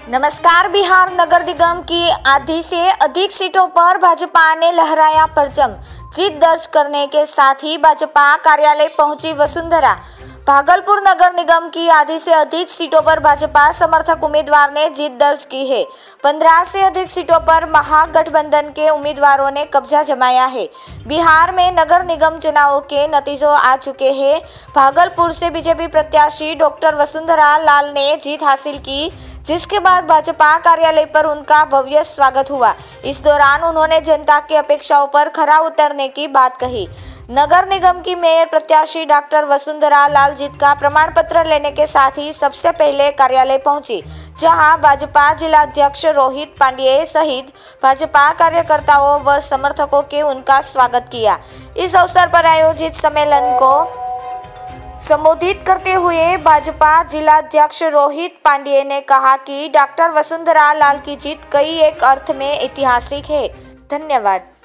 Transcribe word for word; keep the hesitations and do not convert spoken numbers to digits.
नमस्कार। बिहार नगर निगम की आधी से अधिक सीटों पर भाजपा ने लहराया परचम। जीत दर्ज करने के साथ ही भाजपा कार्यालय पहुंची वसुंधरा। भागलपुर नगर निगम की आधी से अधिक सीटों पर भाजपा समर्थक उम्मीदवार ने जीत दर्ज की है। पंद्रह से अधिक सीटों पर महागठबंधन के उम्मीदवारों ने कब्जा जमाया है। बिहार में नगर निगम चुनावों के नतीजे आ चुके हैं। भागलपुर से बीजेपी प्रत्याशी डॉक्टर वसुंधरा लाल ने जीत हासिल की, जिसके बाद भाजपा कार्यालय पर उनका भव्य स्वागत हुआ। इस दौरान उन्होंने जनता की अपेक्षाओं पर खरा उतरने की बात कही। नगर निगम की मेयर प्रत्याशी डॉक्टर वसुंधरा लाल जीत का प्रमाण पत्र लेने के साथ ही सबसे पहले कार्यालय पहुंची, जहां भाजपा जिलाध्यक्ष रोहित पांड्ये सहित भाजपा कार्यकर्ताओं व समर्थकों के उनका स्वागत किया। इस अवसर पर आयोजित सम्मेलन को संबोधित करते हुए भाजपा जिलाध्यक्ष रोहित पांड्ये ने कहा कि डॉक्टर वसुंधरा लाल की जीत कई एक अर्थ में ऐतिहासिक है। धन्यवाद।